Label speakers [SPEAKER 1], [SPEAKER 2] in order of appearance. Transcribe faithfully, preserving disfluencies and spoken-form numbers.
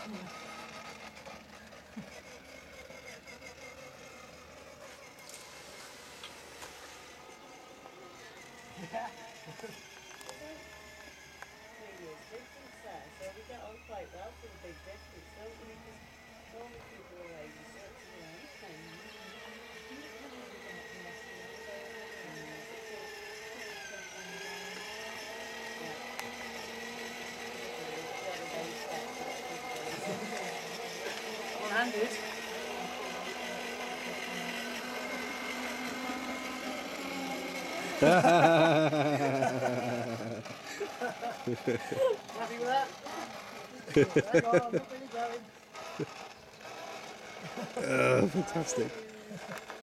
[SPEAKER 1] Yeah. Big success. So we get on quite well for the big difference, don't we? Because normally people are like instructed around ten. One-handed. Happy with that? Hang on, I'm not really going.
[SPEAKER 2] Oh, fantastic.